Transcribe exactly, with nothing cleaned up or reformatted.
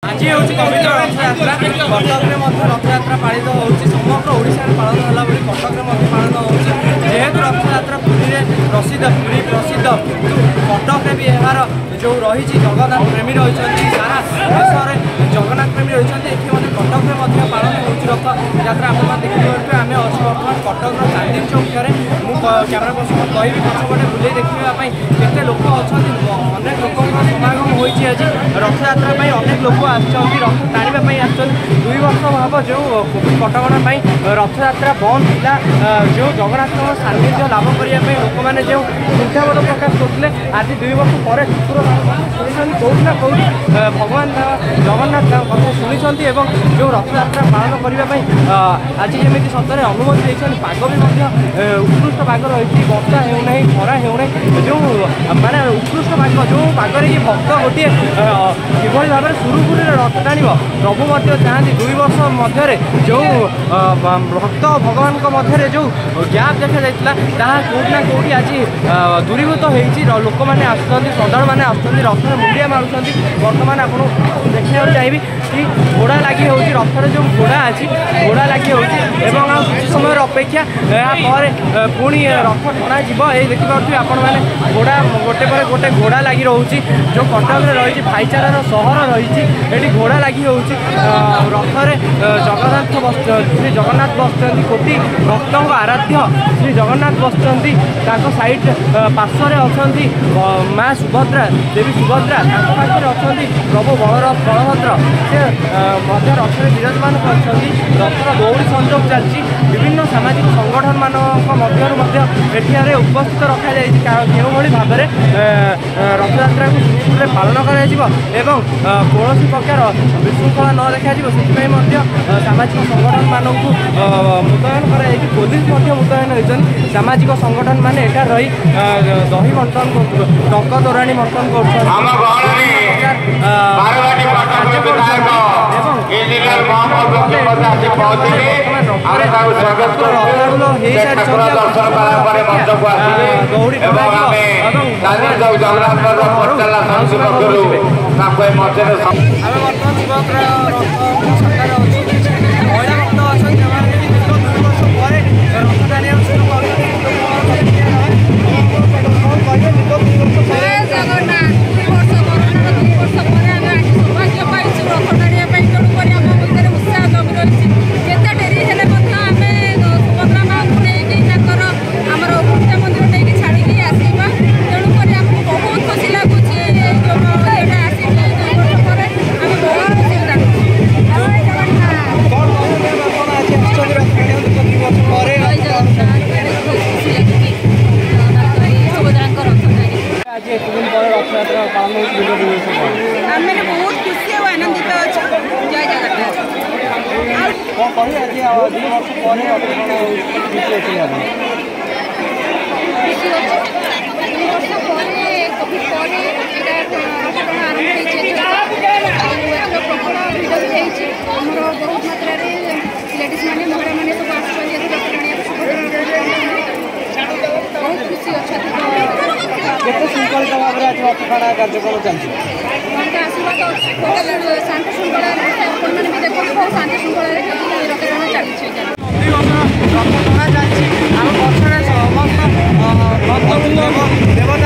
आज हूँ पवित्र रथयात्रा कटक में रथयात्रा पालित हो समग्र ओडिशा पालन है बोली कटक में पालन हो जेहेतु रथयात्रा पुरी में प्रसिद्ध पुरी प्रसिद्ध कटक भी यार जो रही जगन्नाथ प्रेमी रही सारा देश में जगन्नाथ प्रेमी रही ये कटक में पालन हो रथयात्रा आप देखिए आम अच्छे बर्तमान कटक चांदी चौक मुझे कैमेरा पर्सन कहि पछपटे बुले देखापी केते लोक अच्छा अनेक लोक समागम होती आज रथयात्रा अनेक लोक आस रथ टाणी दुई वर्ष भाव जो कोविड कटका रथयात्रा बंद था जो जगन्नाथ सान्निध्य लाभ करने लोक मैंने जो चिंताबोध प्रकाश करते आज दुई वर्ष पर शुक्र कौट ना कौट भगवान जगन्नाथ कथा शुणी जो रथयात्रा पालन करने आज जमी सतरे अनुमति देते पाग भी उत्कृष्ट पाग रही वर्षा होना खरा होना जो माने उत्कृष्ट पाग जो पागरे कि भक्त गोटे किभली भाव सुरुखुरी रथ टाण प्रभु चाहती दुई वर्ष मध्य जो भक्त भगवान मध्य जो गैप देखा जाता कौटना कौटी आज दूरीभूत होती लोक मैंने आसुँच श्रद्धा मैंने आसुँच रथर मुंडिया मारुंच बर्तमान आपको देखा चाहिए कि घोड़ा लगी हो रथर जो घोड़ा अच्छी घोड़ा लगी हो किसी समय अपेक्षा यापर पुणी रथ टणा ये देखिए आपण मैंने घोड़ा गोटे पर गोटे घोड़ा लगी रोचे जो कटक में रही भाईचारार सहर रही घोड़ा लगी हो रथरे जगन्नाथ बस श्री जगन्नाथ बसुँच कोटि भक्त आराध्य श्री जगन्नाथ बसुँच सैड पार्श्वे अच्छा माँ सुभद्रा देवी सुभद्रा पाखे अच्छा प्रभु बलर बलभद्र से रथरे विराजमान कर रथर दौड़ी संजोग चलती विभिन्न सामाजिक संगठन मान मध्य उपस्थित रखा जो भाव में रथयात्रा को सुरुखुरी पालन कर कौन प्रकार विशृंखला न देखा सामाजिक संगठन मानक मुतयन कर पुलिस मुतयन होती सामाजिक संगठन मान एठार रही दही बंटन टंक तोराणी बंटन श्रृंखलित भाव में आज रथ टाणा कार्यक्रम चलती शांति श्रृंखला शांति श्रृंखला रथ टाणा चलती रथ टणा चलती आम पक्षे समस्त भक्तवृंद देव